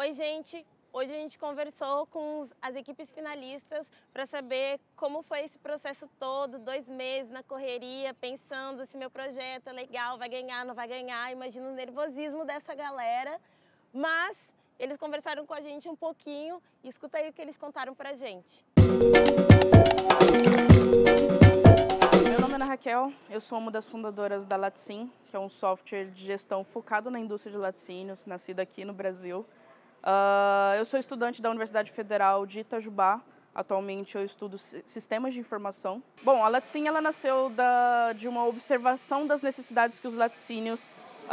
Oi, gente! Hoje a gente conversou com as equipes finalistas para saber como foi esse processo todo, 2 meses na correria, pensando se meu projeto é legal, vai ganhar, não vai ganhar. Imagina o nervosismo dessa galera, mas eles conversaram com a gente um pouquinho e escuta aí o que eles contaram pra gente. Meu nome é Ana Raquel, eu sou uma das fundadoras da Laticin, que é um software de gestão focado na indústria de laticínios, nascido aqui no Brasil. Eu sou estudante da Universidade Federal de Itajubá. Atualmente eu estudo sistemas de informação. Bom, a Laticin ela nasceu de uma observação das necessidades que os laticínios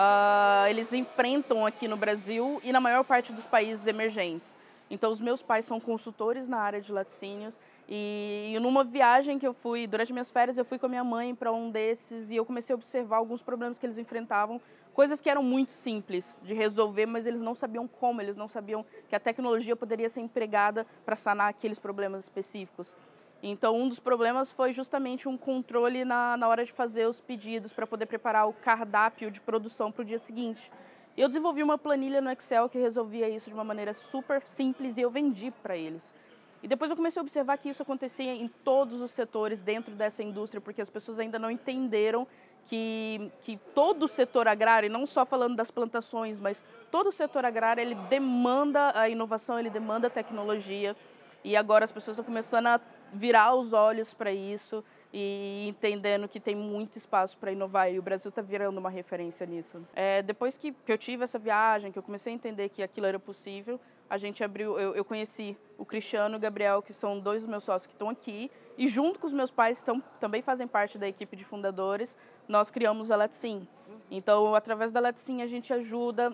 eles enfrentam aqui no Brasil e na maior parte dos países emergentes. Então, os meus pais são consultores na área de laticínios e numa viagem que eu fui, durante minhas férias, eu fui com a minha mãe para um desses e eu comecei a observar alguns problemas que eles enfrentavam, coisas que eram muito simples de resolver, mas eles não sabiam como, eles não sabiam que a tecnologia poderia ser empregada para sanar aqueles problemas específicos. Então, um dos problemas foi justamente um controle na hora de fazer os pedidos para poder preparar o cardápio de produção para o dia seguinte. Eu desenvolvi uma planilha no Excel que resolvia isso de uma maneira super simples e eu vendi para eles. E depois eu comecei a observar que isso acontecia em todos os setores dentro dessa indústria, porque as pessoas ainda não entenderam que todo o setor agrário, e não só falando das plantações, mas todo o setor agrário, ele demanda a inovação, ele demanda a tecnologia. E agora as pessoas estão começando a virar os olhos para isso e entendendo que tem muito espaço para inovar e o Brasil está virando uma referência nisso. Depois que eu tive essa viagem, que eu comecei a entender que aquilo era possível, a gente abriu, eu conheci o Cristiano e o Gabriel, que são 2 dos meus sócios que estão aqui, e junto com os meus pais, também fazem parte da equipe de fundadores, nós criamos a Laticin. Então, através da Laticin, a gente ajuda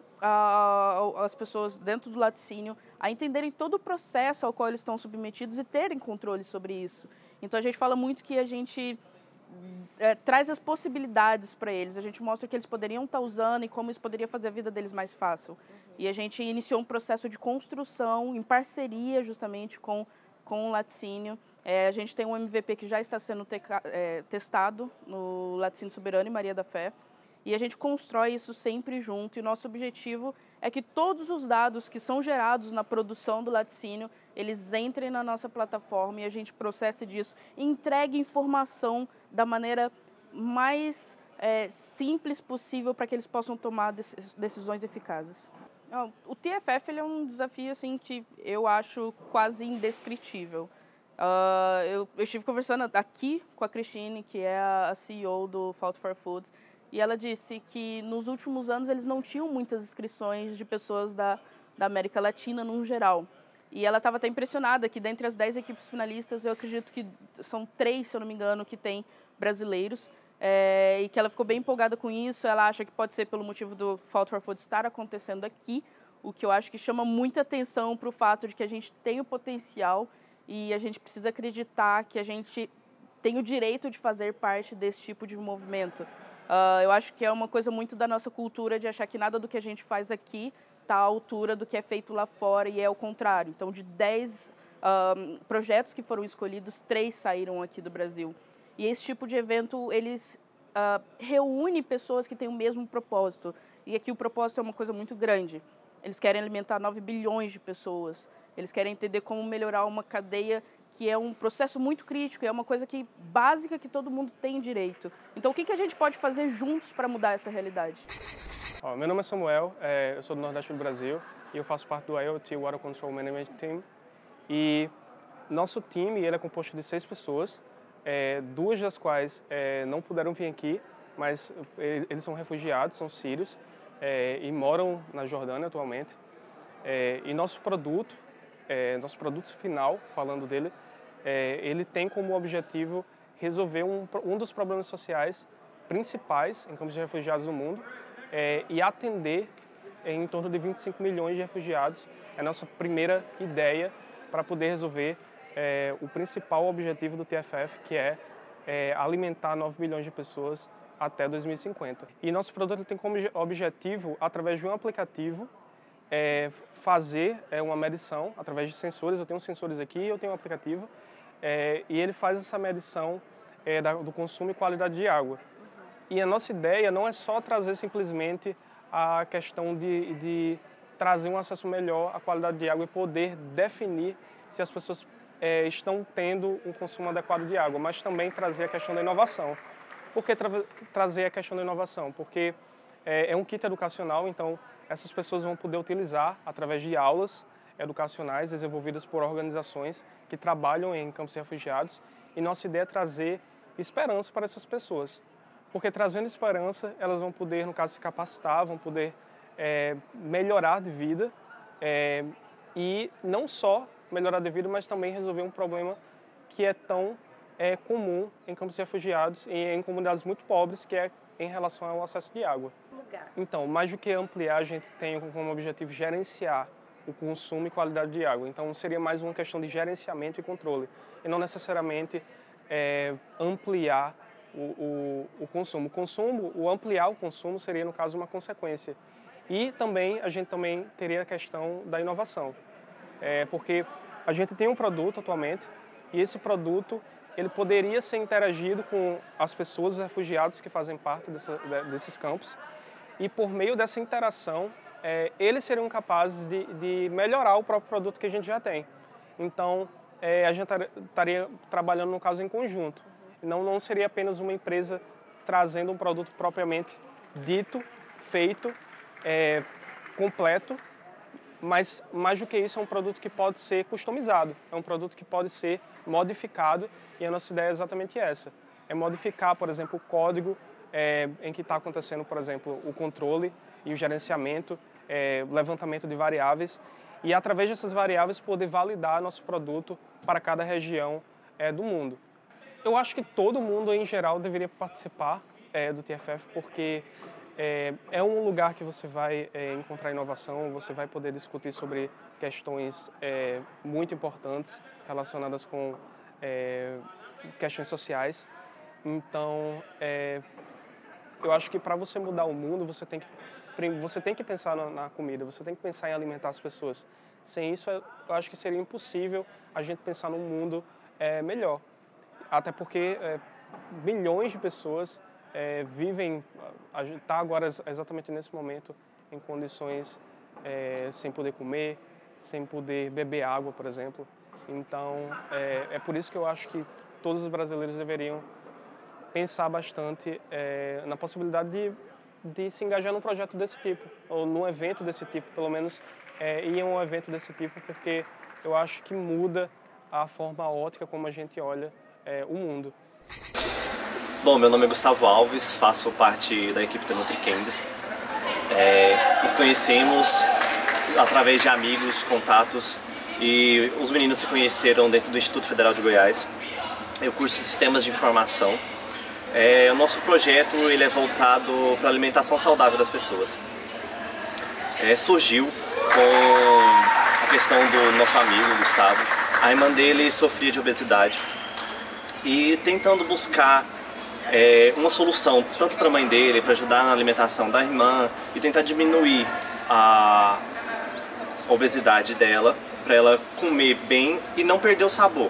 as pessoas dentro do laticínio a entenderem todo o processo ao qual eles estão submetidos e terem controle sobre isso. Então, a gente fala muito que a gente traz as possibilidades para eles. A gente mostra que eles poderiam estar usando e como isso poderia fazer a vida deles mais fácil. E a gente iniciou um processo de construção em parceria justamente com o laticínio. A gente tem um MVP que já está sendo testado no Laticínio Soberano e Maria da Fé. E a gente constrói isso sempre junto. E o nosso objetivo é que todos os dados que são gerados na produção do laticínio, eles entrem na nossa plataforma e a gente processe disso e entregue informação da maneira mais simples possível para que eles possam tomar decisões eficazes. O TFF ele é um desafio assim, que eu acho quase indescritível. Eu estive conversando aqui com a Cristine, que é a CEO do Fault for Foods, e ela disse que nos últimos anos eles não tinham muitas inscrições de pessoas da América Latina no geral. E ela estava até impressionada que dentre as 10 equipes finalistas, eu acredito que são 3, se eu não me engano, que tem brasileiros. E que ela ficou bem empolgada com isso. Ela acha que pode ser pelo motivo do Fault for Food estar acontecendo aqui, o que eu acho que chama muita atenção para o fato de que a gente tem o potencial e a gente precisa acreditar que a gente tem o direito de fazer parte desse tipo de movimento. Eu acho que é uma coisa muito da nossa cultura de achar que nada do que a gente faz aqui está à altura do que é feito lá fora e é o contrário. Então, de 10 projetos que foram escolhidos, 3 saíram aqui do Brasil. E esse tipo de evento, eles reúne pessoas que têm o mesmo propósito. E aqui o propósito é uma coisa muito grande. Eles querem alimentar 9 bilhões de pessoas. Eles querem entender como melhorar uma cadeia que é um processo muito crítico, é uma coisa básica que todo mundo tem direito. Então, o que a gente pode fazer juntos para mudar essa realidade? Meu nome é Samuel, eu sou do Nordeste do Brasil e eu faço parte do IoT Water Control Management Team. E nosso time ele é composto de 6 pessoas, 2 das quais não puderam vir aqui, mas eles são refugiados, são sírios e moram na Jordânia atualmente. E nosso produto final, falando dele, ele tem como objetivo resolver um dos problemas sociais principais em campos de refugiados no mundo e atender em torno de 25 milhões de refugiados. É a nossa primeira ideia para poder resolver o principal objetivo do TFF, que é alimentar 9 milhões de pessoas até 2050. E nosso produto tem como objetivo, através de um aplicativo, fazer uma medição através de sensores. Eu tenho sensores aqui, eu tenho um aplicativo, e ele faz essa medição do consumo e qualidade de água. E a nossa ideia não é só trazer simplesmente a questão de trazer um acesso melhor à qualidade de água e poder definir se as pessoas estão tendo um consumo adequado de água, mas também trazer a questão da inovação. Por que trazer a questão da inovação? Porque é um kit educacional, então essas pessoas vão poder utilizar através de aulas educacionais desenvolvidas por organizações que trabalham em campos de refugiados, e nossa ideia é trazer esperança para essas pessoas. Porque trazendo esperança, elas vão poder, no caso, se capacitar, vão poder melhorar de vida, e não só melhorar de vida, mas também resolver um problema que é tão comum em campos de refugiados e em comunidades muito pobres, que é em relação ao acesso de água. Então, mais do que ampliar, a gente tem como objetivo gerenciar o consumo e qualidade de água. Então, seria mais uma questão de gerenciamento e controle, e não necessariamente ampliar o consumo. O ampliar o consumo seria, no caso, uma consequência. E também, a gente também teria a questão da inovação. Porque a gente tem um produto atualmente, e esse produto ele poderia ser interagido com as pessoas, os refugiados que fazem parte desses campos, e por meio dessa interação, eles seriam capazes de melhorar o próprio produto que a gente já tem. Então, a gente estaria trabalhando, no caso, em conjunto. Não seria apenas uma empresa trazendo um produto propriamente dito, feito, completo, mas mais do que isso, é um produto que pode ser customizado, é um produto que pode ser modificado, e a nossa ideia é exatamente essa. É modificar, por exemplo, o código em que está acontecendo, por exemplo, o controle e o gerenciamento, levantamento de variáveis, e através dessas variáveis poder validar nosso produto para cada região do mundo. Eu acho que todo mundo, em geral, deveria participar do TFF, porque é um lugar que você vai encontrar inovação, você vai poder discutir sobre questões muito importantes relacionadas com questões sociais. Então, eu acho que para você mudar o mundo, você tem que pensar na comida, você tem que pensar em alimentar as pessoas. Sem isso, eu acho que seria impossível a gente pensar num mundo melhor. Até porque milhões de pessoas vivem, está agora exatamente nesse momento em condições sem poder comer, sem poder beber água, por exemplo. Então, é por isso que eu acho que todos os brasileiros deveriam pensar bastante na possibilidade de se engajar num projeto desse tipo, ou num evento desse tipo, pelo menos ir a um evento desse tipo, porque eu acho que muda a forma ótica como a gente olha o mundo. Bom, meu nome é Gustavo Alves, faço parte da equipe da NutriCandies. Nos conhecemos através de amigos, contatos, e os meninos se conheceram dentro do Instituto Federal de Goiás. Eu curso Sistemas de Informação. O nosso projeto ele é voltado para a alimentação saudável das pessoas. Surgiu com a questão do nosso amigo Gustavo. A irmã dele sofria de obesidade, e tentando buscar uma solução tanto para a mãe dele, para ajudar na alimentação da irmã e tentar diminuir a obesidade dela, para ela comer bem e não perder o sabor.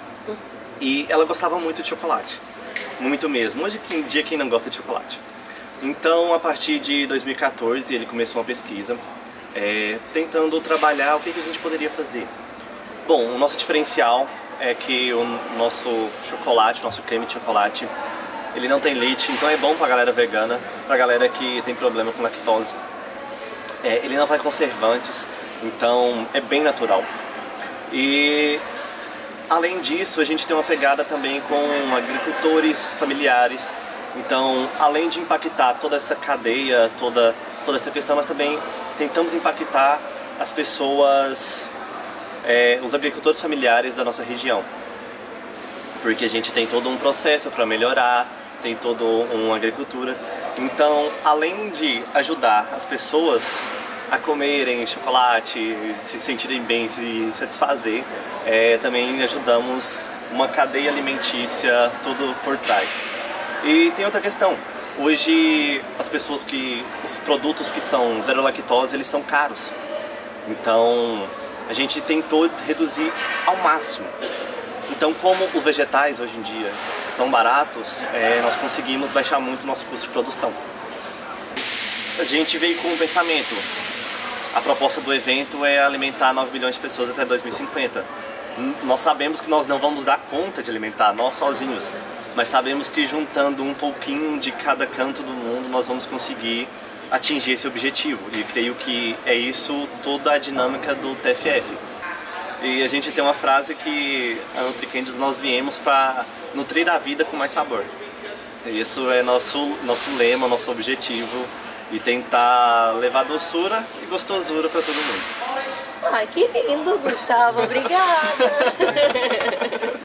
E ela gostava muito de chocolate, muito mesmo. Hoje em dia quem não gosta de chocolate? Então, a partir de 2014 ele começou uma pesquisa tentando trabalhar o que a gente poderia fazer. Bom, o nosso diferencial é que o nosso chocolate, nosso creme de chocolate, ele não tem leite, então é bom pra galera vegana, pra galera que tem problema com lactose. Ele não vai conservantes, então é bem natural. E além disso, a gente tem uma pegada também com agricultores familiares. Então, além de impactar toda essa cadeia, toda essa questão, nós também tentamos impactar as pessoas, os agricultores familiares da nossa região. Porque a gente tem todo um processo para melhorar, tem toda uma agricultura. Então, além de ajudar as pessoas a comerem chocolate, se sentirem bem, se satisfazer, também ajudamos uma cadeia alimentícia tudo por trás. E tem outra questão. Hoje, os produtos que são zero lactose, eles são caros. Então, a gente tentou reduzir ao máximo. Então, como os vegetais hoje em dia são baratos, nós conseguimos baixar muito o nosso custo de produção. A gente veio com um pensamento, a proposta do evento é alimentar 9 milhões de pessoas até 2050. Nós sabemos que nós não vamos dar conta de alimentar nós sozinhos, mas sabemos que juntando um pouquinho de cada canto do mundo nós vamos conseguir atingir esse objetivo. E creio que é isso toda a dinâmica do TFF. E a gente tem uma frase que a NutriCandies nós viemos para nutrir a vida com mais sabor. E isso é nosso lema, nosso objetivo, e tentar levar doçura e gostosura para todo mundo. Ai, que lindo, Gustavo. Obrigada.